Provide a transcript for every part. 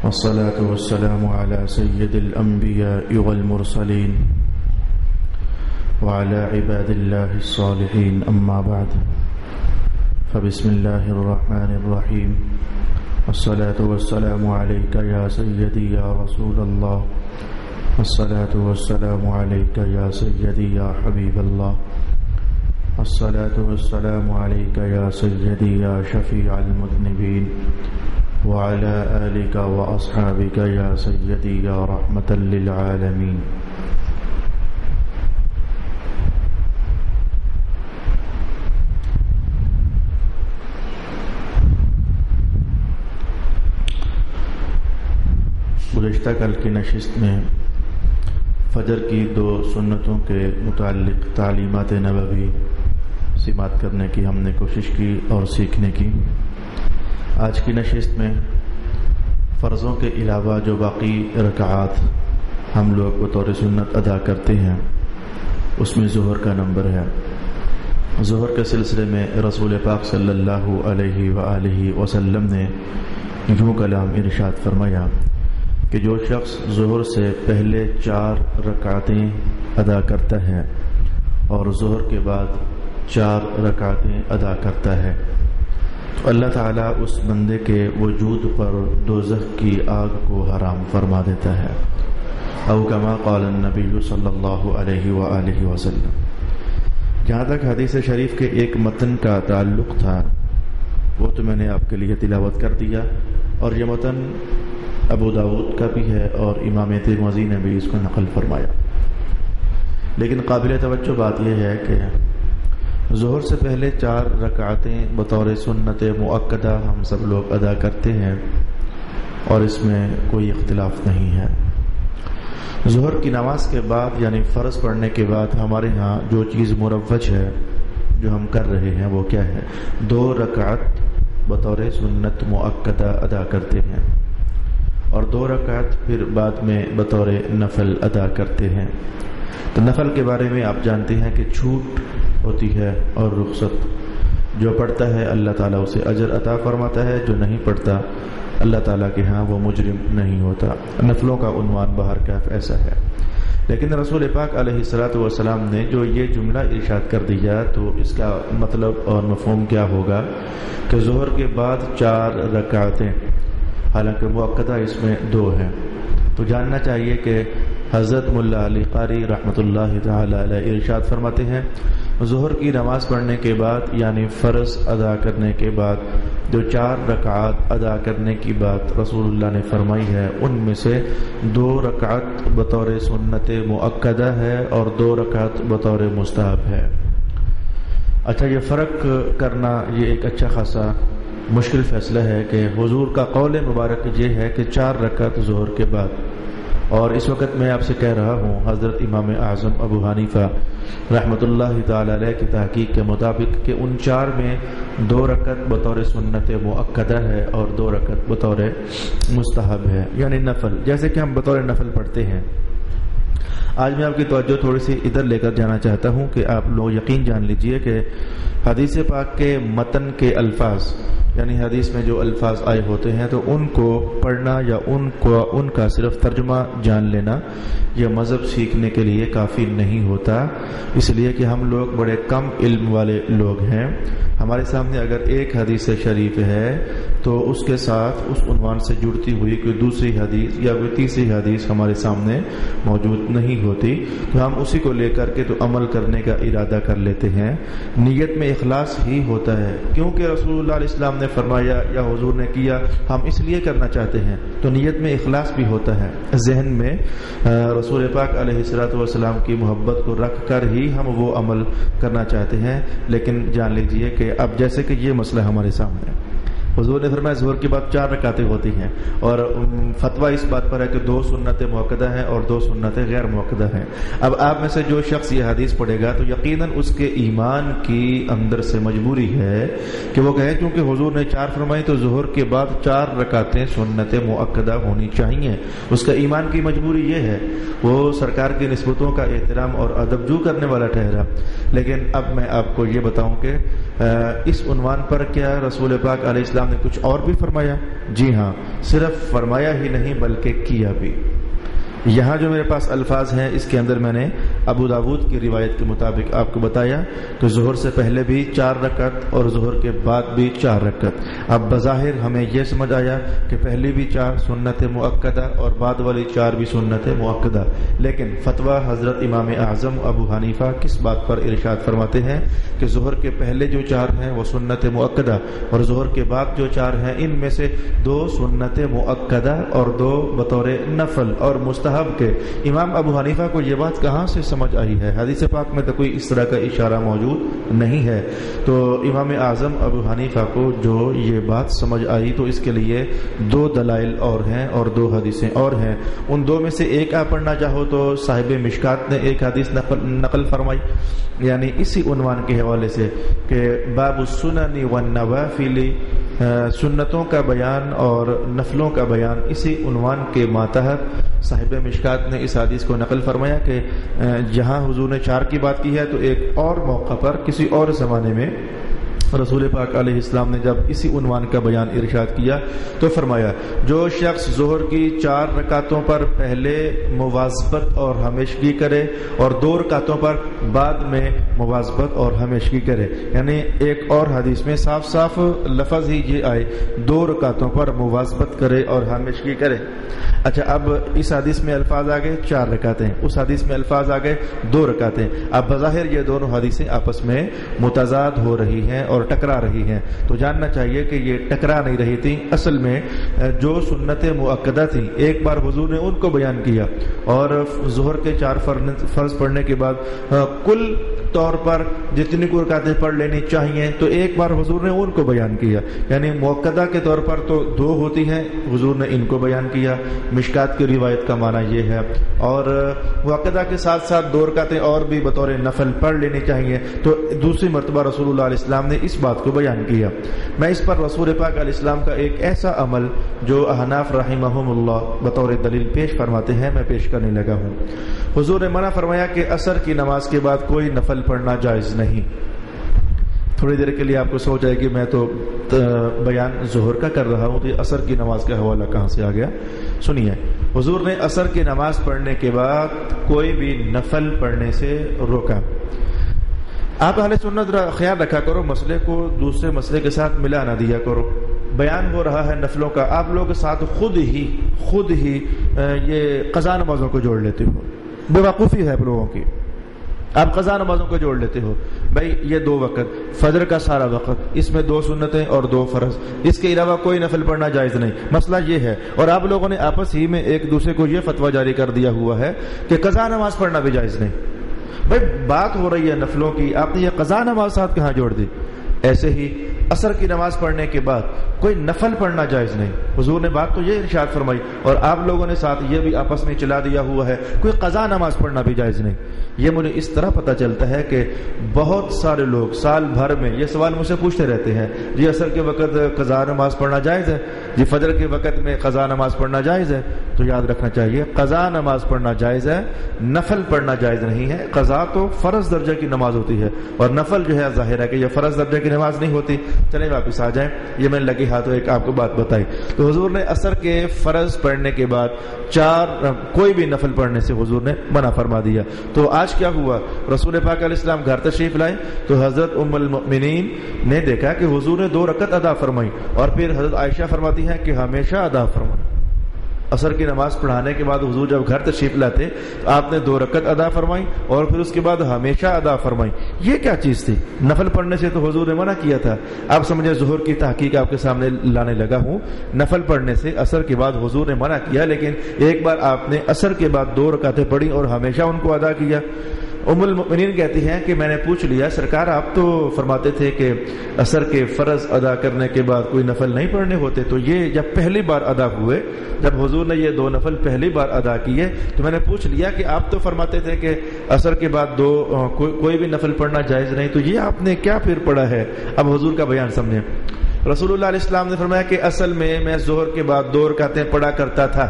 والصلاة والسلام على سيد الأنبياء والمرسلين وعلى عباد الله الصالحين، أما بعد، فبسم الله الرحمن الرحيم. والصلاة والسلام عليك يا سيدي يا رسول الله، والصلاة والسلام عليك يا سيدي يا حبيب الله، الصلاة والسلام عليك يا سيدي يا شفيع المذنبين، وعلى آلك وأصحابك يا سيدي يا رحمة للعالمين. گزشتہ کل کی نشست میں فجر کی 2 سنتوں کے متعلق تعلیمات نبوی سماعت کرنے کی ہم نے کوشش کی اور سیکھنے کی. آج کی نشست میں فرضوں کے علاوہ جو باقی رکعات ہم لوگ بطور سنت ادا کرتے ہیں اس میں ظہر کا نمبر ہے. ظہر کے سلسلے میں رسول پاک صلی اللہ علیہ وآلہ وسلم نے یوں کلام ارشاد فرمایا کہ جو شخص ظہر سے پہلے 4 رکعتیں ادا کرتا ہے اور ظہر کے بعد 4 رکعتیں ادا کرتا ہے تو اللہ تعالیٰ اس بندے کے وجود پر دوزخ کی آگ کو حرام فرما دیتا ہے. او کما قال النبی صلی اللہ علیہ وآلہ وسلم. جہاں تک حدیث شریف کے ایک متن کا تعلق تھا وہ تو میں نے آپ کے لیے تلاوت کر دیا، اور یہ متن ابو داؤد کا بھی ہے اور امام ترمذی نے بھی اس کو نقل فرمایا. لیکن قابل توجہ بات یہ ہے کہ ظہر سے پہلے 4 رکعتیں بطور سنت مؤکدہ ہم سب لوگ ادا کرتے ہیں اور اس میں کوئی اختلاف نہیں ہے. ظہر کی نماز کے بعد یعنی فرض پڑھنے کے بعد ہمارے ہاں جو چیز مروج ہے جو ہم کر رہے ہیں وہ کیا ہے؟ 2 رکعت بطور سنت مؤکدہ ادا کرتے ہیں اور 2 رکعت پھر بعد میں بطور نفل ادا کرتے ہیں. تو نفل کے بارے میں آپ جانتے ہیں کہ چھوٹ ہوتی ہے اور رخصت. جو پڑھتا ہے اللہ تعالیٰ اسے اجر عطا فرماتا ہے، جو نہیں پڑھتا اللہ تعالیٰ کے ہاں وہ مجرم نہیں ہوتا. نفلوں کا عنوان بہرکیف ایسا ہے. لیکن رسول پاک علیہ الصلاۃ والسلام نے جو یہ جملہ ارشاد کر دیا تو اس کا مطلب اور مفہوم کیا ہوگا کہ ظہر کے بعد 4 رکعتیں، حالانکہ مؤکدہ اس میں 2 ہیں. تو جاننا چاہیے کہ حضرت ملا علی قاری رحمۃ اللہ تعالی علیہ ارشاد فرماتے ہیں ظہر کی نماز پڑھنے کے بعد یعنی فرض ادا کرنے کے بعد جو 4 رکعات ادا کرنے کی بات رسول اللہ نے فرمائی ہے ان میں سے 2 رکعت بطور سنت مؤکدہ ہے اور 2 رکعت بطور مستحب ہے. اچھا، یہ فرق کرنا یہ ایک اچھا خاصا مشکل فیصلہ ہے کہ حضور کا قول مبارک یہ ہے کہ 4 رکعت ظہر کے بعد، اور اس وقت میں آپ سے کہہ رہا ہوں حضرت امام اعظم ابو حنیفہ رحمۃ اللہ تعالی علیہ کی تحقیق کے مطابق کہ ان 4 میں 2 رکعت بطور سنت مؤکدہ ہے اور 2 رکعت بطور مستحب ہے یعنی نفل، جیسے کہ ہم بطور نفل پڑھتے ہیں. آج میں آپ کی توجہ تھوڑی سی ادھر لے کر جانا چاہتا ہوں کہ آپ لوگ یقین جان لیجئے کہ حدیث پاک کے متن کے الفاظ یعنی حدیث میں جو الفاظ آئے ہوتے ہیں تو ان کو پڑھنا یا ان کا صرف ترجمہ جان لینا یہ مذہب سیکھنے کے لیے کافی نہیں ہوتا، اس لیے کہ ہم لوگ بڑے کم علم والے لوگ ہیں. ہمارے سامنے اگر ایک حدیث شریف ہے تو اس کے ساتھ اس عنوان سے جڑتی ہوئی کوئی دوسری حدیث یا کوئی تیسری حدیث ہمارے سامنے موجود نہیں ہوتی تو ہم اسی کو لے کر کے تو عمل کرنے کا ارادہ کر لیتے ہیں. نیت میں اخلاص ہی ہوتا ہے کیونکہ رسول اللہ علیہ السلام نے فرمایا یا حضور نے کیا ہم اس لیے کرنا چاہتے ہیں تو نیت میں اخلاص بھی ہوتا ہے. ذہن میں رسول پاک علیہ الصلوۃ والسلام کی محبت کو رکھ کر ہی ہم وہ عمل کرنا چاہتے ہیں. لیکن جان لیجئے کہ اب جیسے کہ یہ مسئلہ ہمارے سامنے حضور نے فرمایا ظہر کے بعد 4 رکعتیں ہوتی ہیں اور فتویٰ اس بات پر ہے کہ 2 سنتیں مؤکدہ ہیں اور 2 سنتیں غیر مؤکدہ ہیں. اب آپ میں سے جو شخص یہ حدیث پڑھے گا تو یقیناً اس کے ایمان کی اندر سے مجبوری ہے کہ وہ کہے کیونکہ حضور نے 4 فرمائی تو ظہر کے بعد 4 رکعتیں سنت مؤکدہ ہونی چاہیے. اس کا ایمان کی مجبوری یہ ہے، وہ سرکار کی نسبتوں کا احترام اور ادب جو کرنے والا ٹھہرا. لیکن اب میں آپ کو یہ بتاؤں کہ اس عنوان پر کیا رسول پاک علیہ السلام نے کچھ اور بھی فرمایا؟ جی ہاں، صرف فرمایا ہی نہیں بلکہ کیا بھی۔ یہاں جو میرے پاس الفاظ ہیں اس کے اندر میں نے ابو داود کی روایت کے مطابق آپ کو بتایا کہ ظہر سے پہلے بھی 4 رکعت اور ظہر کے بعد بھی 4 رکعت۔ اب بظاہر ہمیں یہ سمجھ آیا کہ پہلی بھی 4 سنت مؤکدہ اور بعد والی 4 بھی سنت مؤکدہ، لیکن فتویٰ حضرت امام اعظم ابو حنیفہ کس بات پر ارشاد فرماتے ہیں کہ ظہر کے پہلے جو 4 ہیں وہ سنت مؤکدہ اور ظہر کے بعد جو 4 ہیں ان میں سے 2 سنت مؤکدہ اور 2 بطور نفل اور مستحب کے۔ امام ابو حنیفہ کو یہ بات کہاں سے سمجھ آئی ہے؟ حدیث پاک میں تو کوئی اس طرح کا اشارہ موجود نہیں ہے۔ تو امام اعظم ابو حنیفہ کو جو یہ بات سمجھ آئی تو اس کے لیے 2 دلائل اور ہیں اور 2 حدیثیں اور ہیں۔ ان 2 میں سے ایک آپ پڑھنا چاہو تو صاحب مشکات نے ایک حدیث نقل فرمائی، یعنی اسی عنوان کے حوالے سے کہ باب السنن والنوافل، سنتوں کا بیان اور نفلوں کا بیان، اسی عنوان کے ماتحت صاحب مشکات نے اس حدیث کو نقل فرمایا کہ جہاں حضور نے 4 کی بات کی ہے تو ایک اور موقع پر کسی اور زمانے میں رسول پاک علیہ السلام نے جب اسی عنوان کا بیان ارشاد کیا تو فرمایا جو شخص ظہر کی 4 رکعتوں پر پہلے مواظبت اور ہمیشگی کرے اور 2 رکعتوں پر بعد میں مواظبت اور ہمیشگی کرے، یعنی ایک اور حدیث میں صاف صاف لفظ ہی یہ آئے 2 رکعتوں پر مواظبت کرے اور ہمیشگی کرے۔ اچھا، اب اس حدیث میں الفاظ آ گئے 4 رکعتیں، اس حدیث میں الفاظ آ گئے 2 رکعتیں۔ اب بظاہر یہ دونوں حدیثیں آپس میں متضاد ہو رہی ہیں اور ٹکرا رہی ہیں، تو جاننا چاہیے کہ یہ ٹکرا نہیں رہی تھی، اصل میں جو سنت مؤکدہ تھی ایک بار حضور نے ان کو بیان کیا اور ظہر کے 4 فرض پڑھنے کے بعد کل طور پر جتنی کو رکعتیں پڑھ لینی چاہیے تو ایک بار حضور نے ان کو بیان کیا، یعنی مؤکدہ کے طور پر تو 2 ہوتی ہیں، حضور نے ان کو بیان کیا۔ مشکات کی روایت کا معنی یہ ہے، اور مؤکدہ کے ساتھ ساتھ 2 رکعتیں اور بھی بطور نفل پڑھ لینی چاہیے، تو دوسری مرتبہ رسول اللہ علیہ السلام نے اس بات کو بیان کیا۔ میں اس پر رسول پاک علیہ السلام کا ایک ایسا عمل جو احناف رحمہم اللہ بطور دلیل پیش فرماتے ہیں میں پیش کرنے لگا ہوں۔ حضور نے منع فرمایا کہ عصر کی نماز کے بعد کوئی نفل پڑھنا جائز نہیں۔ تھوڑی دیر کے لیے آپ کو سوچ آئے کہ میں تو بیان ظہر کا کر رہا ہوں تو یہ عصر کی نماز کا حوالہ کہاں سے آ گیا؟ سنیے، حضور نے عصر کی نماز پڑھنے کے بعد کوئی بھی نفل پڑھنے سے روکا۔ آپ اہل سنت خیال رکھا کرو، مسئلے کو دوسرے مسئلے کے ساتھ ملا نہ دیا کرو۔ بیان ہو رہا ہے نفلوں کا، آپ لوگ ساتھ خود ہی یہ قضا نمازوں کو جوڑ لیتے ہو۔ بے وقوفی ہے لوگوں کی، آپ قضا نمازوں کو جوڑ لیتے ہو۔ بھائی یہ 2 وقت، فجر کا سارا وقت، اس میں 2 سنتیں اور 2 فرض، اس کے علاوہ کوئی نفل پڑھنا جائز نہیں۔ مسئلہ یہ ہے، اور آپ لوگوں نے آپس ہی میں ایک دوسرے کو یہ فتویٰ جاری کر دیا ہوا ہے کہ قضا نماز پڑھنا بھی جائز نہیں۔ بھائی بات ہو رہی ہے نفلوں کی، آپ نے یہ قضا نماز ساتھ کہاں جوڑ دی؟ ایسے ہی عصر کی نماز پڑھنے کے بعد کوئی نفل پڑھنا جائز نہیں، حضور نے بات تو یہ ارشاد فرمائی، اور آپ لوگوں نے ساتھ یہ بھی آپس میں چلا دیا ہوا ہے کوئی قضا نماز پڑھنا بھی جائز نہیں۔ یہ مجھے اس طرح پتہ چلتا ہے کہ بہت سارے لوگ سال بھر میں یہ سوال مجھ سے پوچھتے رہتے ہیں، جی عصر کے وقت قضا نماز پڑھنا جائز ہے، جی فجر کے وقت میں قضا نماز پڑھنا جائز ہے۔ تو یاد رکھنا چاہیے قضا نماز پڑھنا جائز ہے، نفل پڑھنا جائز نہیں ہے۔ قضا تو فرض درجے کی نماز ہوتی ہے اور نفل جو ہے ظاہر ہے کہ یہ فرض درجے کی نماز نہیں ہوتی۔ چلیں واپس آ جائیں، یہ میں لگے ہاتھوں ایک آپ کو بات بتائی۔ تو حضور نے عصر کے فرض پڑھنے کے بعد 4 کوئی بھی نفل پڑھنے سے حضور نے منع فرما دیا۔ تو آج کیا ہوا، رسول پاک علیہ السلام گھر تشریف لائے تو حضرت ام المؤمنین نے دیکھا کہ حضور نے 2 رکعت ادا فرمائی، اور پھر حضرت عائشہ فرماتی ہیں کہ ہمیشہ ادا فرمائی۔ عصر کی نماز پڑھانے کے بعد حضور جب گھر تشریف لاتے تو آپ نے 2 رکعت ادا فرمائی اور پھر اس کے بعد ہمیشہ ادا فرمائی۔ یہ کیا چیز تھی؟ نفل پڑھنے سے تو حضور نے منع کیا تھا۔ آپ سمجھے ظہر کی تحقیق آپ کے سامنے لانے لگا ہوں۔ نفل پڑھنے سے عصر کے بعد حضور نے منع کیا، لیکن ایک بار آپ نے عصر کے بعد 2 رکعتیں پڑھی اور ہمیشہ ان کو ادا کیا۔ ام المؤمنین کہتی ہیں کہ میں نے پوچھ لیا سرکار آپ تو فرماتے تھے کہ عصر کے فرض ادا کرنے کے بعد کوئی نفل نہیں پڑھنے ہوتے، تو یہ جب پہلی بار ادا ہوئے، جب حضور نے یہ 2 نفل پہلی بار ادا کیے تو میں نے پوچھ لیا کہ آپ تو فرماتے تھے کہ عصر کے بعد کوئی بھی نفل پڑھنا جائز نہیں، تو یہ آپ نے کیا پھر پڑھا ہے؟ اب حضور کا بیان سمجھیں۔ رسول اللہ علیہ السلام نے فرمایا کہ اصل میں ظہر کے بعد 2 رکعتیں پڑھا کرتا تھا،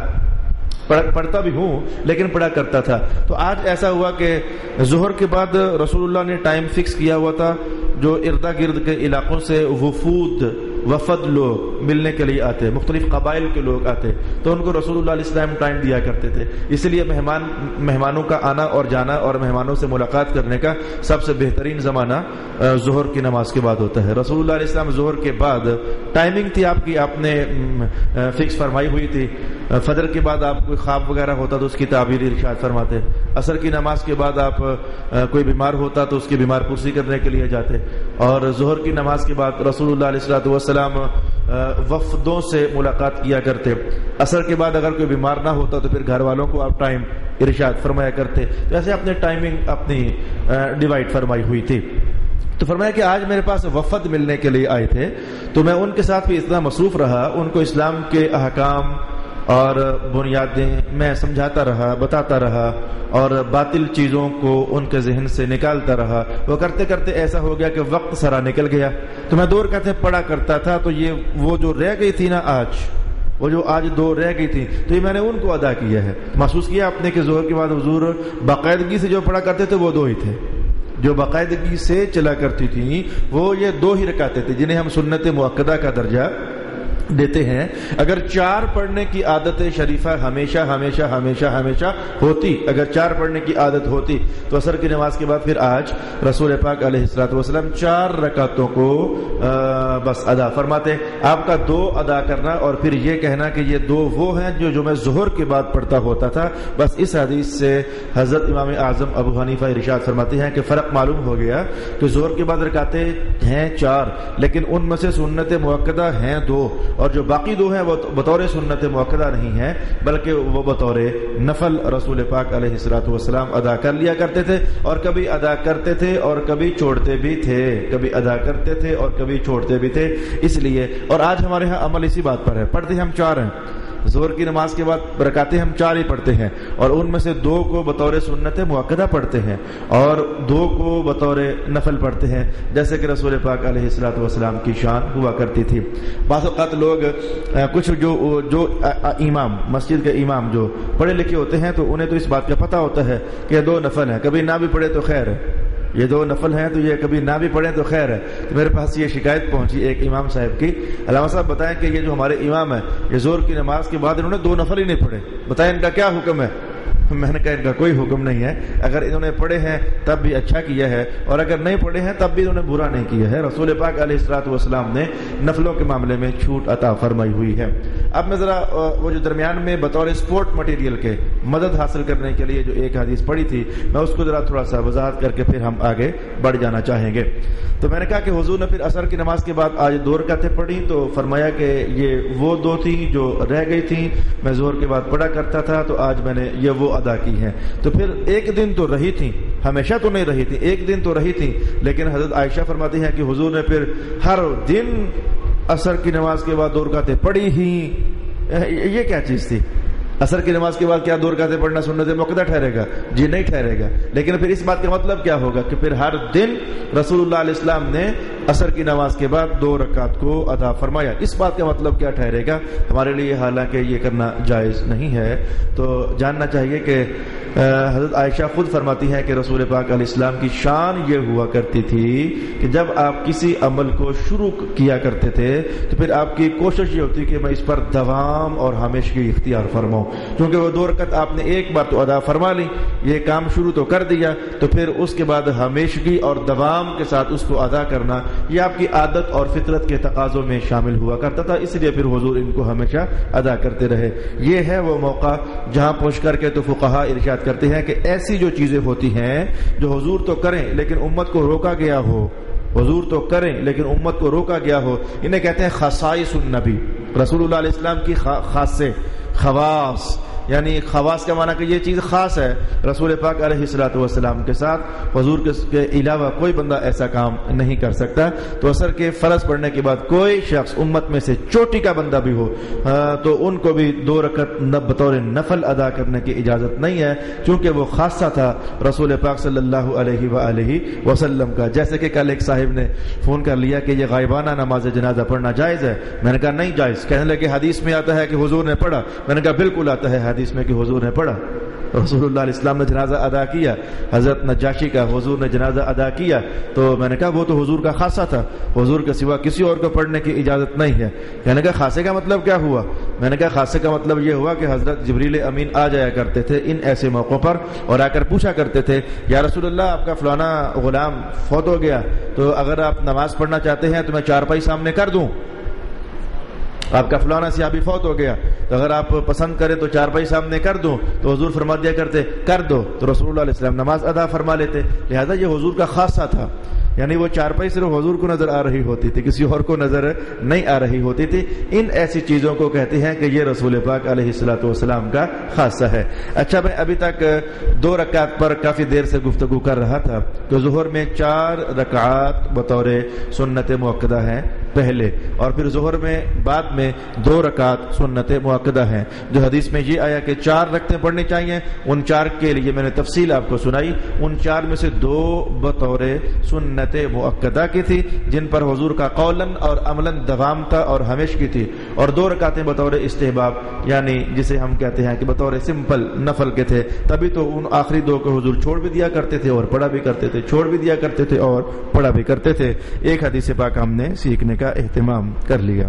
پڑھتا بھی ہوں لیکن پڑھا کرتا تھا۔ تو آج ایسا ہوا کہ ظہر کے بعد رسول اللہ نے ٹائم فکس کیا ہوا تھا جو اردا گرد کے علاقوں سے وفد لوگ ملنے کے لیے آتے، مختلف قبائل کے لوگ آتے، تو ان کو رسول اللہ علیہ السلام ٹائم دیا کرتے تھے. اس لیے مہمانوں کا آنا اور جانا اور مہمانوں سے ملاقات کرنے کا سب سے بہترین زمانہ ظہر کی نماز کے بعد ہوتا ہے. رسول اللہ علیہ السلام ظہر کے بعد ٹائمنگ تھی آپ کی، آپ نے فکس فرمائی ہوئی تھی. فجر کے بعد آپ کوئی خواب وغیرہ ہوتا تو اس کی تعبیر ارشاد فرماتے. عصر کی نماز کے بعد آپ کوئی بیمار ہوتا تو اس کی بیمار پرسی کرنے کے لیے جاتے. اور ظہر کی نماز کے بعد رسول اللہ علیہ والسلام وفدوں سے ملاقات کیا کرتے. عصر کے بعد اگر کوئی بیمار نہ ہوتا تو پھر گھر والوں کو آپ ٹائم ارشاد فرمایا کرتے. تو ایسے اپنے ٹائمنگ اپنی ڈیوائڈ فرمائی ہوئی تھی. تو فرمایا کہ آج میرے پاس وفد ملنے کے لیے آئے تھے تو میں ان کے ساتھ بھی اتنا مصروف رہا، ان کو اسلام کے احکام اور بنیادیں میں سمجھاتا رہا، بتاتا رہا اور باطل چیزوں کو ان کے ذہن سے نکالتا رہا. وہ کرتے کرتے ایسا ہو گیا کہ وقت سارا نکل گیا. تو میں 2 رکعتیں پڑھا کرتا تھا، تو یہ وہ جو رہ گئی تھی نا وہ جو آج 2 رہ گئی تھی تو یہ میں نے ان کو ادا کیا ہے. محسوس کیا آپ نے کہ ظہر کے بعد حضور باقاعدگی سے جو پڑھا کرتے تھے وہ 2 ہی تھے. جو باقاعدگی سے چلا کرتی تھی وہ یہ 2 ہی رکعتیں تھے جنہیں ہم سنت مؤکدہ کا درجہ دیتے ہیں. اگر 4 پڑھنے کی عادت شریفہ ہمیشہ ہمیشہ ہمیشہ ہمیشہ ہوتی، اگر 4 پڑھنے کی عادت ہوتی تو عصر کی نماز کے بعد پھر آج رسول پاک علیہ الصلوۃ والسلام 4 رکعتوں کو بس ادا فرماتے. آپ کا 2 ادا کرنا اور پھر یہ کہنا کہ یہ 2 وہ ہیں جو میں ظہر کے بعد پڑھتا ہوتا تھا. بس اس حدیث سے حضرت امام اعظم ابو حنیفہ ارشاد فرماتے ہیں کہ فرق معلوم ہو گیا کہ ظہر کے بعد رکعتیں ہیں 4 لیکن ان میں سے سنت مؤکدہ ہیں 2 اور جو باقی 2 ہیں وہ بطور سنت مؤکدہ نہیں ہیں بلکہ وہ بطور نفل رسول پاک علیہ الصلوۃ والسلام ادا کر لیا کرتے تھے. اور کبھی ادا کرتے تھے اور کبھی چھوڑتے بھی تھے، کبھی ادا کرتے تھے اور کبھی چھوڑتے بھی تھے. اس لیے اور آج ہمارے ہاں عمل اسی بات پر ہے، پڑھتے ہم 4 ہیں. ظہر کی نماز کے بعد رکعتیں ہم 4 ہی پڑھتے ہیں اور ان میں سے 2 کو بطور سنت مؤکدہ پڑھتے ہیں اور 2 کو بطور نفل پڑھتے ہیں جیسے کہ رسول پاک علیہ الصلوۃ والسلام کی شان ہوا کرتی تھی. بعض اوقات لوگ کچھ جو امام مسجد کے امام جو پڑھے لکھے ہوتے ہیں تو انہیں تو اس بات کا پتہ ہوتا ہے کہ 2 نفل ہیں، کبھی نہ بھی پڑھے تو خیر ہے، یہ 2 نفل ہیں تو یہ کبھی نہ بھی پڑھیں تو خیر ہے. تو میرے پاس یہ شکایت پہنچی ایک امام صاحب کی، علامہ صاحب بتائیں کہ یہ جو ہمارے امام ہیں یہ ظہر کی نماز کے بعد انہوں نے 2 نفل ہی نہیں پڑھے، بتائیں ان کا کیا حکم ہے؟ میں نے کہا ان کا کوئی حکم نہیں ہے، اگر انہوں نے پڑھے ہیں تب بھی اچھا کیا ہے اور اگر نہیں پڑھے ہیں تب بھی انہوں نے برا نہیں کیا ہے. رسول پاک علیہ الصلوۃ والسلام نے نفلوں کے معاملے میں چھوٹ عطا فرمائی ہوئی ہے. اب میں ذرا وہ جو درمیان میں بطور سپورٹ مٹیریل کے مدد حاصل کرنے کے لیے جو ایک حدیث پڑھی تھی میں اس کو ذرا تھوڑا سا وضاحت کر کے پھر ہم آگے بڑھ جانا چاہیں گے. تو میں نے کہا کہ حضور نے پھر عصر کی نماز کے بعد آج 2 رکعتیں پڑھی تو فرمایا کہ یہ وہ 2 تھیں جو رہ گئی تھیں، میں ظہر کے بعد پڑھا کرتا تھا تو آج میں نے یہ وہ ادا کی ہیں. تو پھر ایک دن تو رہی تھیں، ہمیشہ تو نہیں رہی تھی، ایک دن تو رہی تھی لیکن حضرت عائشہ فرماتی ہیں کہ حضور نے پھر ہر دن عصر کی نماز کے بعد 2 رکعتیں پڑھی ہی. یہ کیا چیز تھی؟ عصر کی نماز کے بعد کیا 2 رکعتیں پڑھنا سنت مؤکدہ ٹھہرے گا؟ جی نہیں ٹھہرے گا. لیکن پھر اس بات کا مطلب کیا ہوگا کہ پھر ہر دن رسول اللہ علیہ السلام نے عصر کی نماز کے بعد 2 رکعت کو ادا فرمایا. اس بات کا مطلب کیا ٹھہرے گا ہمارے لیے؟ حالانکہ یہ کرنا جائز نہیں ہے. تو جاننا چاہیے کہ حضرت عائشہ خود فرماتی ہے کہ رسول پاک علیہ السلام کی شان یہ ہوا کرتی تھی کہ جب آپ کسی عمل کو شروع کیا کرتے تھے تو پھر آپ کی کوشش یہ ہوتی کہ میں اس پر دوام اور ہمیشگی اختیار فرماؤں. کیونکہ وہ 2 رکعت آپ نے ایک بار تو ادا فرما لی، یہ کام شروع تو کر دیا، تو پھر اس کے بعد ہمیشگی اور دوام کے ساتھ اس کو ادا کرنا یہ آپ کی عادت اور فطرت کے تقاضوں میں شامل ہوا کرتا تھا. اس لیے پھر حضور ان کو ہمیشہ ادا کرتے رہے. یہ ہے وہ موقع جہاں پہنچ کر کے تو فقہا ارشاد کرتے ہیں کہ ایسی جو چیزیں ہوتی ہیں جو حضور تو کریں لیکن امت کو روکا گیا ہو، حضور تو کریں لیکن امت کو روکا گیا ہو، انہیں کہتے ہیں خصائص النبی. رسول اللہ علیہ السلام کی خاصے، خواص، یعنی خواص کا معنی کہ یہ چیز خاص ہے رسول پاک علیہ الصلوۃ والسلام کے ساتھ، حضور کے علاوہ کوئی بندہ ایسا کام نہیں کر سکتا. تو عصر کے فرض پڑھنے کے بعد کوئی شخص امت میں سے چوٹی کا بندہ بھی ہو تو ان کو بھی 2 رکعت بطور نفل ادا کرنے کی اجازت نہیں ہے کیونکہ وہ خاصہ تھا رسول پاک صلی اللہ علیہ وآلہ وسلم کا. جیسے کہ کل ایک صاحب نے فون کر لیا کہ یہ غائبانہ نماز جنازہ پڑھنا جائز ہے. میں نے کہا نہیں جائز. کہنے لگے حدیث میں آتا ہے کہ حضور نے پڑھا. میں نے کہا بالکل آتا ہے حدیث میں کہ حضور نے پڑھا. رسول اللہ علیہ السلام نے جنازہ ادا کیا، حضرت نجاشی کا حضور نے جنازہ ادا کیا، تو میں نے کہا وہ تو حضور کا خاصہ تھا، حضور کے سوا کسی اور کو پڑھنے کی اجازت نہیں ہے۔ کہنے کا خاصے کا مطلب کیا ہوا؟ میں نے کہا خاصے کا مطلب یہ ہوا کہ حضرت جبریل امین آ جایا کرتے تھے ان ایسے موقعوں پر اور آ کر پوچھا کرتے تھے یا رسول اللہ آپ کا فلانا غلام فوت ہو گیا، تو اگر آپ نماز پڑھنا چاہتے ہیں تو میں چارپائی سامنے کر دوں؟ آپ کا فلانا صحابی فوت ہو گیا تو اگر آپ پسند کریں تو چارپائی سامنے کر دوں؟ تو حضور فرما دیا کرتے کر دو، تو رسول اللہ علیہ السلام نماز ادا فرما لیتے۔ لہذا یہ حضور کا خاصہ تھا، یعنی وہ چارپائی صرف حضور کو نظر آ رہی ہوتی تھی، کسی اور کو نظر نہیں آ رہی ہوتی تھی۔ ان ایسی چیزوں کو کہتے ہیں کہ یہ رسول پاک علیہ الصلوۃ والسلام کا خاصہ ہے۔ اچھا، میں ابھی تک 2 رکعت پر کافی دیر سے گفتگو کر رہا تھا کہ ظہر میں 4 رکعات بطور سنت مؤکدہ ہیں پہلے، اور پھر ظہر میں بعد میں 2 رکعت سنت مؤکدہ ہیں۔ جو حدیث میں یہ آیا کہ 4 رکعتیں پڑھنی چاہیے، ان 4 کے لیے میں نے تفصیل آپ کو سنائی۔ ان 4 میں سے 2 بطور سنت مؤکدہ کی تھی جن پر حضور کا قولاً اور عملاً دوام تھا اور ہمیش کی تھی، اور 2 رکعتیں بطور استحباب، یعنی جسے ہم کہتے ہیں کہ بطور سمپل نفل کے تھے۔ تبھی تو ان آخری 2 کو حضور چھوڑ بھی دیا کرتے تھے اور پڑھا بھی کرتے تھے، چھوڑ بھی دیا کرتے تھے اور پڑھا بھی کرتے تھے۔ ایک حدیث پاک ہم نے سیکھنے کا اہتمام کر لیا۔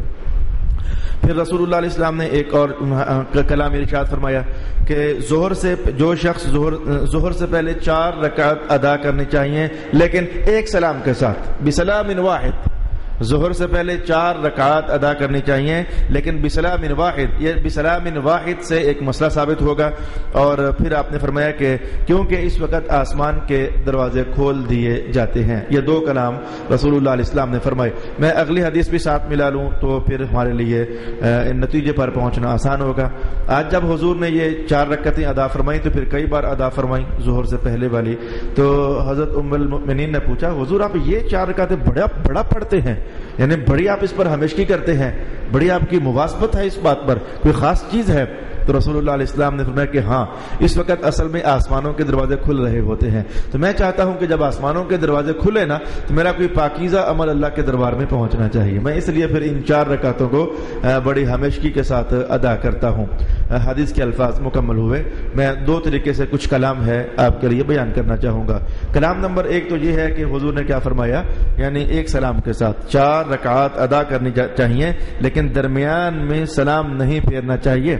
پھر رسول اللہ علیہ السلام نے ایک اور کلام ارشاد فرمایا کہ ظہر سے جو شخص ظہر سے پہلے 4 رکعت ادا کرنی چاہیے لیکن ایک سلام کے ساتھ، بسلام واحد۔ ظہر سے پہلے 4 رکعات ادا کرنی چاہیے لیکن بسلام واحد، یہ بسلام واحد سے ایک مسئلہ ثابت ہوگا۔ اور پھر آپ نے فرمایا کہ کیونکہ اس وقت آسمان کے دروازے کھول دیے جاتے ہیں۔ یہ 2 کلام رسول اللہ علیہ السلام نے فرمائے۔ میں اگلی حدیث بھی ساتھ ملا لوں تو پھر ہمارے لیے نتیجے پر پہنچنا آسان ہوگا۔ آج جب حضور نے یہ 4 رکعتیں ادا فرمائی تو پھر کئی بار ادا فرمائی ظہر سے پہلے والی، تو حضرت ام المؤمنین نے پوچھا حضور آپ یہ 4 رکعتیں بڑا پڑھتے ہیں، یعنی بڑی آپ اس پر ہمیشگی کرتے ہیں، بڑی آپ کی مواظبت ہے اس بات پر، کوئی خاص چیز ہے؟ تو رسول اللہ علیہ السلام نے فرمایا کہ ہاں، اس وقت اصل میں آسمانوں کے دروازے کھل رہے ہوتے ہیں، تو میں چاہتا ہوں کہ جب آسمانوں کے دروازے کھلے نا تو میرا کوئی پاکیزہ عمل اللہ کے دربار میں پہنچنا چاہیے، میں اس لیے پھر ان 4 رکعتوں کو بڑی ہمیشگی کے ساتھ ادا کرتا ہوں۔ حدیث کے الفاظ مکمل ہوئے، میں 2 طریقے سے کچھ کلام ہے آپ کے لیے بیان کرنا چاہوں گا۔ کلام نمبر 1 تو یہ ہے کہ حضور نے کیا فرمایا، یعنی ایک سلام کے ساتھ 4 رکعات ادا کرنی چاہیے لیکن درمیان میں سلام نہیں پھیرنا چاہیے۔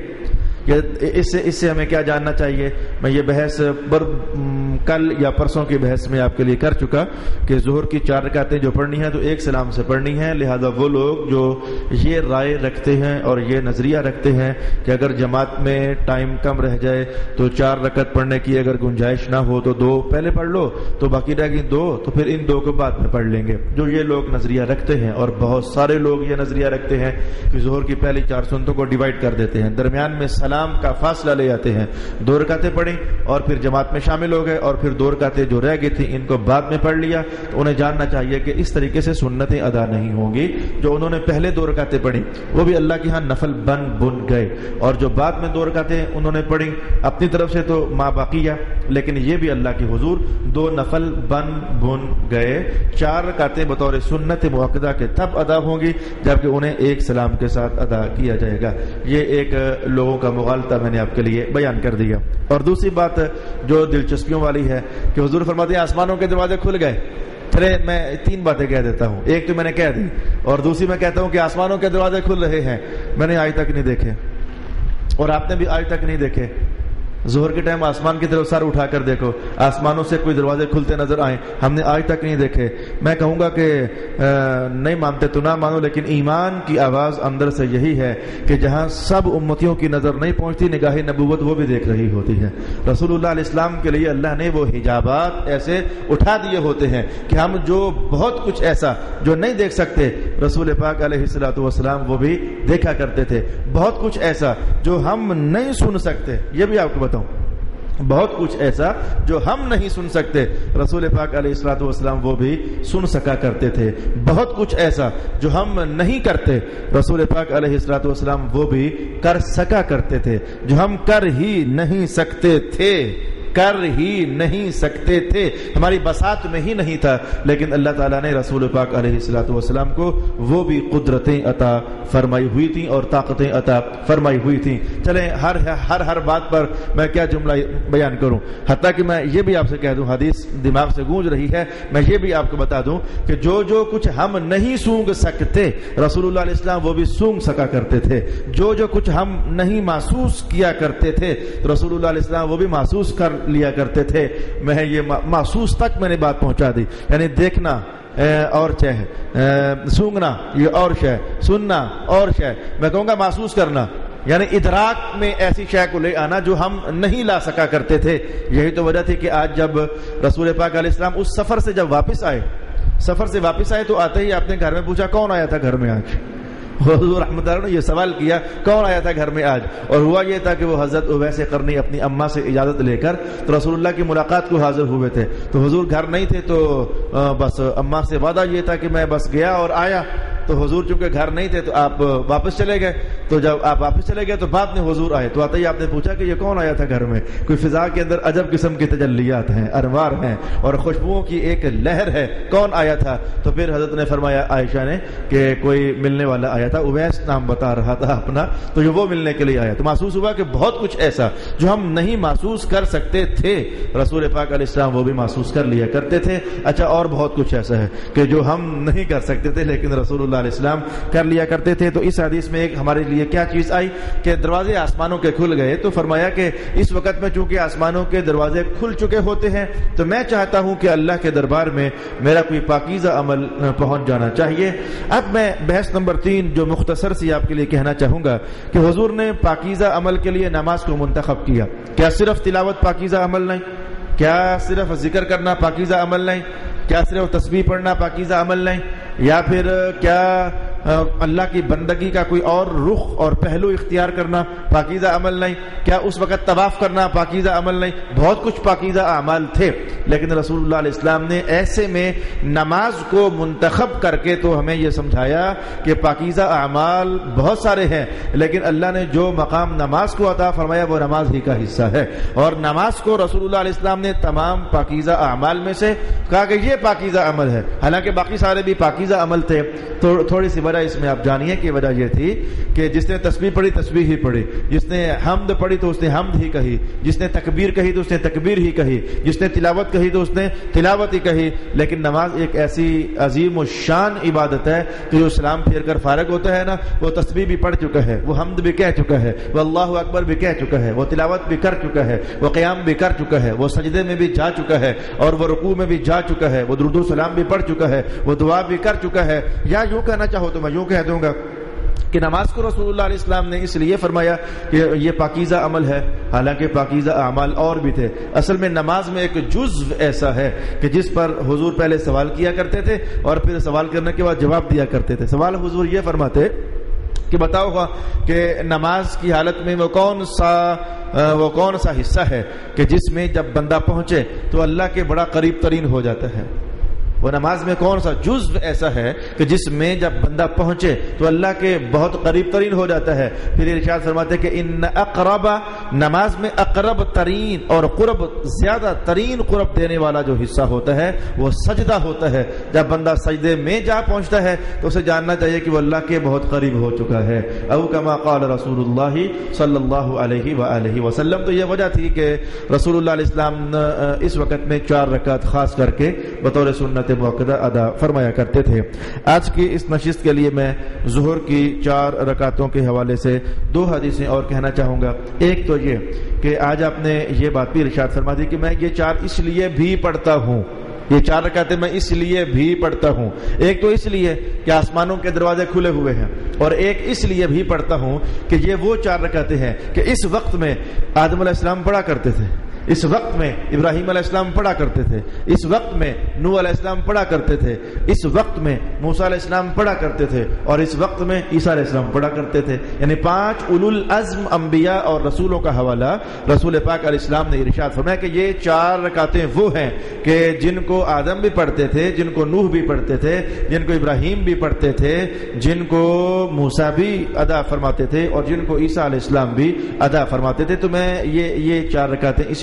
اس سے ہمیں کیا جاننا چاہیے؟ میں یہ بحث کل یا پرسوں کی بحث میں آپ کے لیے کر چکا کہ ظہر کی 4 رکعتیں جو پڑھنی ہیں تو ایک سلام سے پڑھنی ہے۔ لہذا وہ لوگ جو یہ رائے رکھتے ہیں اور یہ نظریہ رکھتے ہیں کہ اگر جماعت میں ٹائم کم رہ جائے تو 4 رکعت پڑھنے کی اگر گنجائش نہ ہو تو 2 پہلے پڑھ لو، تو باقی رہ گئی 2، تو پھر ان 2 کو بعد میں پڑھ لیں گے، جو یہ لوگ نظریہ رکھتے ہیں، اور بہت سارے لوگ یہ نظریہ رکھتے ہیں کہ ظہر کی پہلی 4 سنتوں کو ڈیوائیڈ کر دیتے ہیں، درمیان میں سلام کا فاصلہ لے جاتے ہیں، 2 رکعتیں پڑھی اور پھر جماعت میں شامل ہو گئے اور پھر 2 رکعتیں جو رہ گئی تھی ان کو بعد میں پڑھ لیا۔ تو انہیں جاننا چاہیے کہ اس طریقے سے سنتیں ادا نہیں ہوں گی، جو انہوں نے پہلے 2 رکعتیں پڑھی وہ بھی اللہ کے ہاں نفل بن گئے، اور جو بعد میں 2 رکعتیں انہوں نے پڑھی اپنی طرف سے تو ما باقیہ، لیکن یہ بھی اللہ کی حضور 2 نفل بن گئے۔ 4 رکعتیں بطور سنت مؤکدہ کے تب ادا ہوں گی جبکہ انہیں ایک سلام کے ساتھ ادا کیا جائے گا۔ یہ ایک لوگوں کا مغالطہ میں نے آپ کے لیے بیان کر دیا۔ اور دوسری بات جو دلچسپیوں والی ہے کہ حضور فرماتے ہیں آسمانوں کے دروازے کھل گئے۔ پھر میں 3 باتیں کہہ دیتا ہوں، ایک تو میں نے کہہ دی اور دوسری میں کہتا ہوں کہ آسمانوں کے دروازے کھل رہے ہیں، میں نے آج تک نہیں دیکھے اور آپ نے بھی آج تک نہیں دیکھے۔ ظہر کے ٹائم آسمان کی طرف سر اٹھا کر دیکھو، آسمانوں سے کوئی دروازے کھلتے نظر آئیں، ہم نے آج تک نہیں دیکھے۔ میں کہوں گا کہ نہیں مانتے تو نہ مانو، لیکن ایمان کی آواز اندر سے یہی ہے کہ جہاں سب امتیوں کی نظر نہیں پہنچتی، نگاہ نبوت وہ بھی دیکھ رہی ہوتی ہے۔ رسول اللہ علیہ السلام کے لیے اللہ نے وہ حجابات ایسے اٹھا دیے ہوتے ہیں کہ ہم جو بہت کچھ ایسا جو نہیں دیکھ سکتے، رسول پاک علیہ الصلوۃ والسلام وہ بھی دیکھا کرتے تھے۔ بہت کچھ ایسا جو ہم نہیں سن سکتے، یہ بھی آپ کو بہت کچھ ایسا جو ہم نہیں سن سکتے، رسول پاک علیہ الصلوۃ والسلام وہ بھی سن سکا کرتے تھے۔ بہت کچھ ایسا جو ہم نہیں کرتے، رسول پاک علیہ الصلوۃ والسلام وہ بھی کر سکا کرتے تھے۔ جو ہم کر ہی نہیں سکتے تھے، کر ہی نہیں سکتے تھے، ہماری بساط میں ہی نہیں تھا، لیکن اللہ تعالیٰ نے رسول پاک علیہ الصلوۃ والسلام کو وہ بھی قدرتیں عطا فرمائی ہوئی تھیں اور طاقتیں عطا فرمائی ہوئی تھیں۔ چلیں ہر بات پر میں کیا جملہ بیان کروں، حتیٰ کہ میں یہ بھی آپ سے کہہ دوں، حدیث دماغ سے گونج رہی ہے، میں یہ بھی آپ کو بتا دوں کہ جو کچھ ہم نہیں سونگ سکتے رسول اللہ علیہ السلام وہ بھی سونگ سکا کرتے تھے، جو کچھ ہم نہیں محسوس کیا کرتے تھے تو رسول اللہ علیہ السلام وہ بھی محسوس کر لیا کرتے تھے۔ میں یہ محسوس تک میں نے بات پہنچا دی، یعنی دیکھنا اور شے، سونگنا یہ اور شے، سننا اور شے، میں کہوں گا محسوس کرنا یعنی ادراک میں ایسی شے کو لے آنا جو ہم نہیں لا سکا کرتے تھے۔ یہی تو وجہ تھی کہ آج جب رسول پاک علیہ السلام اس سفر سے جب واپس آئے تو آتے ہی آپ نے گھر میں پوچھا کون آیا تھا گھر میں آج؟ حضور رحمۃ اللہ نے یہ سوال کیا کون آیا تھا گھر میں آج؟ اور ہوا یہ تھا کہ وہ حضرت اویس قرنی اپنی اماں سے اجازت لے کر تو رسول اللہ کی ملاقات کو حاضر ہوئے تھے، تو حضور گھر نہیں تھے، تو بس اماں سے وعدہ یہ تھا کہ میں بس گیا اور آیا، تو حضور چونکہ گھر نہیں تھے تو آپ واپس چلے گئے، تو جب آپ واپس چلے گئے تو بعد میں حضور آئے، تو آتے ہی آپ نے پوچھا کہ یہ کون آیا تھا گھر میں؟ کوئی فضا کے اندر عجب قسم کی تجلیات ہیں، انوار ہیں اور خوشبوؤں کی ایک لہر ہے، کون آیا تھا؟ تو پھر حضرت نے فرمایا عائشہ نے کہ کوئی ملنے والا آیا تھا، اویس نام بتا رہا تھا اپنا، تو یہ وہ ملنے کے لیے آیا۔ تو محسوس ہوا کہ بہت کچھ ایسا جو ہم نہیں محسوس کر سکتے تھے رسول پاک علیہ السلام وہ بھی محسوس کر لیا کرتے تھے۔ اچھا، اور بہت کچھ ایسا ہے کہ جو ہم نہیں کر سکتے تھے لیکن رسول اللہ علیہ السلام کر لیا کرتے تھے۔ تو اس حدیث میں ایک ہمارے لیے کیا چیز آئی کہ دروازے آسمانوں کے کھل گئے، تو فرمایا کہ اس وقت میں چونکہ آسمانوں کے دروازے کھل چکے ہوتے ہیں تو میں چاہتا ہوں کہ اللہ کے دربار میں میرا کوئی پاکیزہ عمل پہنچ جانا چاہیے۔ اب میں بحث نمبر 3 جو مختصر سی آپ کے لیے کہنا چاہوں گا کہ حضور نے پاکیزہ عمل کے لیے نماز کو منتخب کیا۔ کیا صرف تلاوت پاکیزہ عمل نہیں؟ کیا صرف ذکر کرنا پاکیزہ عمل نہیں؟ کیا صرف تسبیح پڑھنا پاکیزہ عمل نہیں؟ یا پھر کیا اللہ کی بندگی کا کوئی اور رخ اور پہلو اختیار کرنا پاکیزہ عمل نہیں؟ کیا اس وقت طواف کرنا پاکیزہ عمل نہیں؟ بہت کچھ پاکیزہ اعمال تھے، لیکن رسول اللہ علیہ السلام نے ایسے میں نماز کو منتخب کر کے تو ہمیں یہ سمجھایا کہ پاکیزہ اعمال بہت سارے ہیں، لیکن اللہ نے جو مقام نماز کو عطا فرمایا وہ نماز ہی کا حصہ ہے، اور نماز کو رسول اللہ علیہ السلام نے تمام پاکیزہ اعمال میں سے کہا کہ یہ پاکیزہ عمل ہے، حالانکہ باقی سارے بھی پاکیزہ عمل تھے۔ تو تھوڑی سی وجہ اس میں آپ جانیے کہ وجہ یہ تھی کہ جس نے تسبیح پڑھی تسبیح ہی پڑھی، جس نے حمد پڑھی تو اس نے حمد ہی کہی، جس نے تکبیر کہی تو اس نے تکبیر ہی کہی، جس نے تلاوت کہی تو اس نے تلاوت ہی کہی۔ لیکن نماز ایک ایسی عظیم و شان عبادت ہے کہ جو سلام پھیر کر فارغ ہوتا ہے نا، وہ تسبیح بھی پڑھ چکا ہے، وہ حمد بھی کہہ چکا ہے، وہ اللہ اکبر بھی کہہ چکا ہے، وہ تلاوت بھی کر چکا ہے، وہ قیام بھی کر چکا ہے، وہ سجدے میں بھی جا چکا ہے اور وہ رکوع میں بھی جا چکا ہے، وہ درود و سلام بھی پڑھ چکا ہے، وہ دعا بھی کر چکا ہے۔ یا یوں کہنا چاہو تو میں یوں کہہ دوں گا کہ نماز کو رسول اللہ علیہ السلام نے اس لیے فرمایا کہ یہ پاکیزہ عمل ہے، حالانکہ پاکیزہ اعمال اور بھی تھے۔ اصل میں نماز میں ایک جزو ایسا ہے کہ جس پر حضور پہلے سوال کیا کرتے تھے اور پھر سوال کرنے کے بعد جواب دیا کرتے تھے۔ سوال حضور یہ فرماتے کہ بتاؤ گا کہ نماز کی حالت میں وہ کون سا حصہ ہے کہ جس میں جب بندہ پہنچے تو اللہ کے بڑا قریب ترین ہو جاتا ہے؟ وہ نماز میں کون سا جزو ایسا ہے کہ جس میں جب بندہ پہنچے تو اللہ کے بہت قریب ترین ہو جاتا ہے؟ پھر ارشاد فرماتے کہ ان اقرب، نماز میں اقرب ترین اور قرب زیادہ ترین قرب دینے والا جو حصہ ہوتا ہے وہ سجدہ ہوتا ہے۔ جب بندہ سجدے میں جا پہنچتا ہے تو اسے جاننا چاہیے کہ وہ اللہ کے بہت قریب ہو چکا ہے۔ او کما قال رسول اللہ صلی اللہ علیہ وآلہ وسلم۔ تو یہ وجہ تھی کہ رسول اللہ علیہ السلام اس وقت میں 4 رکعت خاص کر کے بطور سنت موقدہ ادا فرمایا کرتے تھے۔ آج کی اس نشست کے لیے میں ظہر کی 4 رکعتوں کے حوالے سے 2 حدیثیں اور کہنا چاہوں گا۔ ایک تو یہ کہ آج آپ نے یہ بات بھی ارشاد فرما دی کہ میں یہ 4 اس لیے بھی پڑھتا ہوں، یہ 4 رکعتیں میں اس لیے بھی پڑھتا ہوں۔ ایک تو اس لیے کہ آسمانوں کے دروازے کھلے ہوئے ہیں، اور ایک اس لیے بھی پڑھتا ہوں کہ یہ وہ 4 رکعتیں ہیں کہ اس وقت میں آدم علیہ السلام پڑھا کرتے تھے، اس وقت میں ابراہیم علیہ السلام پڑھا کرتے تھے، اس وقت میں نوح علیہ السلام پڑھا کرتے تھے، اس وقت میں موسیٰ علیہ السلام پڑھا کرتے تھے، اور اس وقت میں عیسیٰ علیہ السلام پڑھا کرتے تھے۔ یعنی 5 اولو العزم انبیاء اور رسولوں کا حوالہ رسول پاک علیہ السلام نے ارشاد فرمایا کہ یہ 4 رکعتیں وہ ہیں کہ جن کو آدم بھی پڑھتے تھے، جن کو نوح بھی پڑھتے تھے، جن کو ابراہیم بھی پڑھتے تھے، جن کو موسیٰ بھی ادا فرماتے تھے، اور جن کو عیسیٰ علیہ السلام بھی ادا فرماتے تھے۔ تو میں یہ 4 رکعتیں اس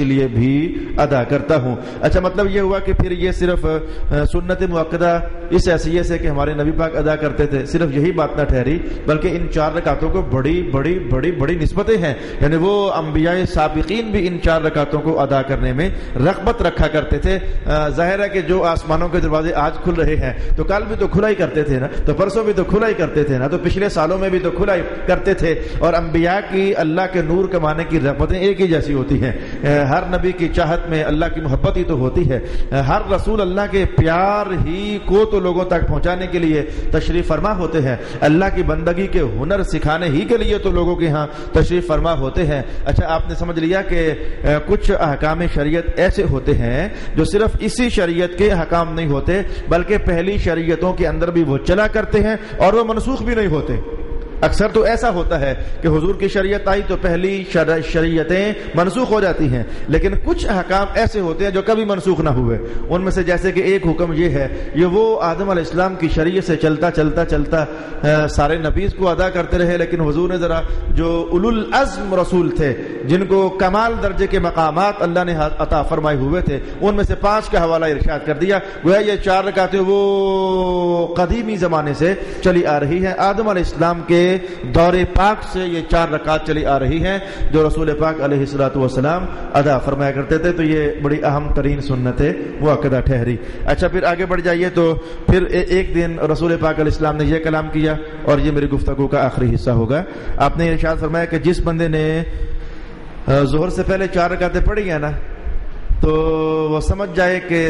لیے بھی ادا کرتا ہوں۔ اچھا، مطلب یہ ہوا کہ پھر یہ صرف سنت مؤکدہ اس حیثیت سے کہ ہمارے نبی پاک ادا کرتے تھے صرف یہی بات نہ ٹھہری، بلکہ ان 4 رکعتوں کو بڑی بڑی بڑی بڑی نسبتیں ہیں، یعنی وہ انبیاء سابقین بھی ان 4 رکعتوں کو ادا کرنے میں رغبت رکھا کرتے تھے۔ ظاہر ہے کہ جو آسمانوں کے دروازے آج کھل رہے ہیں تو کل بھی تو کھلا ہی کرتے تھے نا، تو پرسوں بھی تو کھلا ہی کرتے تھے نا، تو پچھلے سالوں میں بھی تو کھلا ہی کرتے تھے۔ اور انبیاء کی اللہ کے نور کمانے کی رغبتیں ایک ہی جیسی ہوتی ہیں، ہر نبی کی چاہت میں اللہ کی محبت ہی تو ہوتی ہے، ہر رسول اللہ کے پیار ہی کو تو لوگوں تک پہنچانے کے لیے تشریف فرما ہوتے ہیں، اللہ کی بندگی کے ہنر سکھانے ہی کے لیے تو لوگوں کے ہاں تشریف فرما ہوتے ہیں۔ اچھا، آپ نے سمجھ لیا کہ کچھ احکام شریعت ایسے ہوتے ہیں جو صرف اسی شریعت کے احکام نہیں ہوتے بلکہ پہلی شریعتوں کے اندر بھی وہ چلا کرتے ہیں اور وہ منسوخ بھی نہیں ہوتے۔ اکثر تو ایسا ہوتا ہے کہ حضور کی شریعت آئی تو پہلی شریعتیں منسوخ ہو جاتی ہیں، لیکن کچھ احکام ایسے ہوتے ہیں جو کبھی منسوخ نہ ہوئے۔ ان میں سے جیسے کہ ایک حکم یہ ہے، یہ وہ آدم علیہ السلام کی شریعت سے چلتا چلتا چلتا سارے نبیز کو ادا کرتے رہے، لیکن حضور نے ذرا جو اولو العزم رسول تھے جن کو کمال درجے کے مقامات اللہ نے عطا فرمائے ہوئے تھے، ان میں سے 5 کا حوالہ ارشاد کر دیا۔ گویا یہ 4 رکعتیں وہ قدیمی زمانے سے چلی آ رہی ہیں، آدم علیہ السلام کے دور پاک سے یہ 4 رکعت چلی آ رہی ہیں جو رسول پاک علیہ الصلوۃ والسلام ادا فرمایا کرتے تھے، تو یہ بڑی اہم ترین سنت مؤکدہ ٹھہری۔ اچھا، پھر آگے بڑھ جائیے تو پھر ایک دن رسول پاک علیہ السلام نے یہ کلام کیا، اور یہ میری گفتگو کا آخری حصہ ہوگا۔ آپ نے ارشاد فرمایا کہ جس بندے نے ظہر سے پہلے 4 رکعتیں پڑھی ہیں نا، تو وہ سمجھ جائے کہ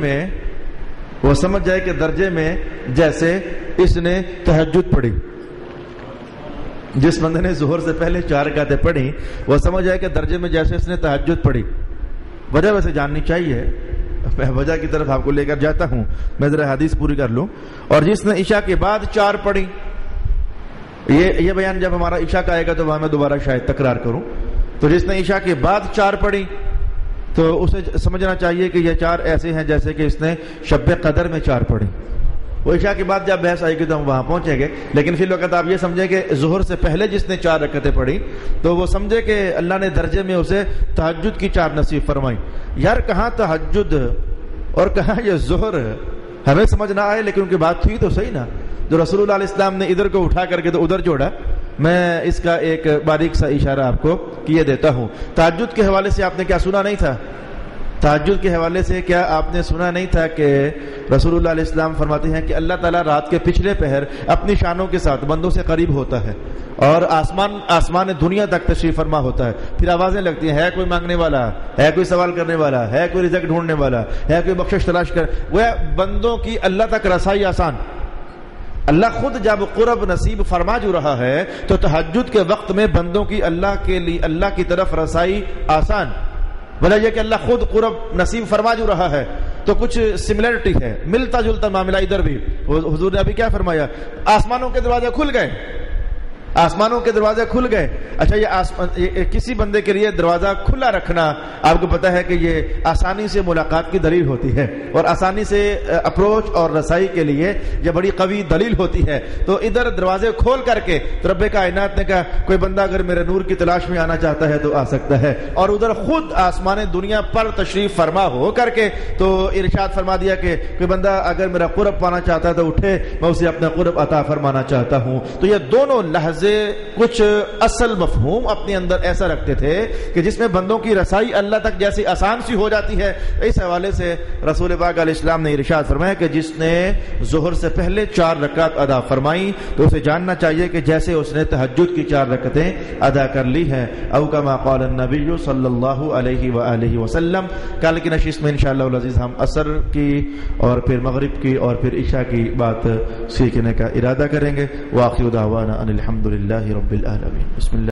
درجے میں جیسے اس نے تہجد پڑھی۔ جس بندے نے ظہر سے پہلے 4 رکعتیں پڑھی وہ سمجھ جائے کہ درجے میں جیسے اس نے تہجد پڑھی۔ وجہ ویسے جاننی چاہیے، میں وجہ کی طرف آپ کو لے کر جاتا ہوں، میں ذرا حدیث پوری کر لوں۔ اور جس نے عشاء کے بعد 4 پڑھی، یہ بیان جب ہمارا عشاء کا آئے گا تو وہاں میں دوبارہ شاید تکرار کروں، تو جس نے عشاء کے بعد 4 پڑھی تو اسے سمجھنا چاہیے کہ یہ 4 ایسے ہیں جیسے کہ اس نے شب قدر میں 4 پڑھی۔ وہ عشاء کے بعد جب بحث آئے گی تو ہم وہاں پہنچیں گے، لیکن فی الوقت آپ یہ سمجھیں کہ ظہر سے پہلے جس نے 4 رکعتیں پڑھی تو وہ سمجھے کہ اللہ نے درجے میں اسے تہجد کی 4 نصیب فرمائی۔ یار کہاں تہجد اور کہاں یہ ظہر، ہمیں سمجھ نہ آئے، لیکن ان کی بات تھی تو صحیح نا، جو رسول اللہ علیہ السلام نے ادھر کو اٹھا کر کے تو ادھر جوڑا۔ میں اس کا ایک باریک سا اشارہ آپ کو کیے دیتا ہوں۔ تہجد کے حوالے سے آپ نے کیا سنا نہیں تھا؟ تہجد کے حوالے سے کیا آپ نے سنا نہیں تھا کہ رسول اللہ علیہ السلام فرماتے ہیں کہ اللہ تعالیٰ رات کے پچھلے پہر اپنی شانوں کے ساتھ بندوں سے قریب ہوتا ہے اور آسمان دنیا تک تشریف فرما ہوتا ہے، پھر آوازیں لگتی ہیں، ہے کوئی مانگنے والا، ہے کوئی سوال کرنے والا، ہے کوئی رزق ڈھونڈنے والا، ہے کوئی بخشش تلاش کر، وہ بندوں کی اللہ تک رسائی آسان۔ اللہ خود جب قرب نصیب فرما جو رہا ہے تو تہجد کے وقت میں بندوں کی اللہ کی طرف رسائی آسان، وجہ یہ کہ اللہ خود قرب نصیب فرما جو رہا ہے، تو کچھ سملیرٹی ہے، ملتا جلتا معاملہ ادھر بھی۔ حضور نے ابھی کیا فرمایا؟ آسمانوں کے دروازے کھل گئے، آسمانوں کے دروازے کھل گئے۔ اچھا، یہ کسی بندے کے لیے دروازہ کھلا رکھنا آپ کو پتا ہے کہ یہ آسانی سے ملاقات کی دلیل ہوتی ہے، اور آسانی سے اپروچ اور رسائی کے لیے یہ بڑی قوی دلیل ہوتی ہے۔ تو ادھر دروازے کھول کر کے رب کائنات نے کہا کوئی بندہ اگر میرے نور کی تلاش میں آنا چاہتا ہے تو آ سکتا ہے، اور ادھر خود آسمان دنیا پر تشریف فرما ہو کر کے تو ارشاد فرما دیا کہ کوئی بندہ اگر میرا قرب پانا چاہتا ہے تو اٹھے، میں اسے اپنا قرب عطا فرمانا چاہتا ہوں۔ تو یہ دونوں لحظے کچھ اصل مفہوم اپنے اندر ایسا رکھتے تھے کہ جس میں بندوں کی رسائی اللہ تک جیسی آسان سی ہو جاتی ہے۔ اس حوالے سے رسول پاک علیہ السلام نے ارشاد فرمایا کہ جس نے ظہر سے پہلے 4 رکعت ادا فرمائی تو اسے جاننا چاہیے کہ جیسے اس نے تہجد کی 4 رکعتیں ادا کر لی ہیں، او کما قال النبی صلی اللہ علیہ وآلہ وسلم۔ کل کی نشست میں انشاءاللہ العزیز ہم عصر کی اور پھر مغرب کی اور پھر عشاء کی بات سیکھنے کا ارادہ کریں گے۔ وآخر دعوانا ان الحمد للہ رب العالمین۔ بسم اللہ۔